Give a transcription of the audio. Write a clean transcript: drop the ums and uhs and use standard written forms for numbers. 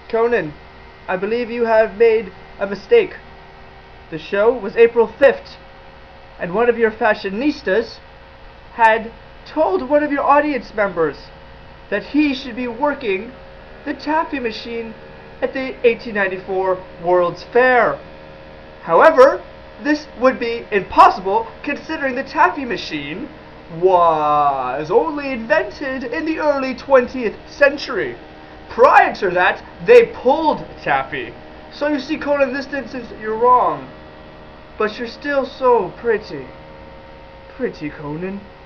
Conan, I believe you have made a mistake. The show was April 5th, and one of your fashionistas had told one of your audience members that he should be working the taffy machine at the 1894 World's Fair. However, this would be impossible considering the taffy machine was only invented in the early 20th century. Prior to that, they pulled taffy. So you see, Conan, in this instance, you're wrong. But you're still so pretty. Pretty, Conan.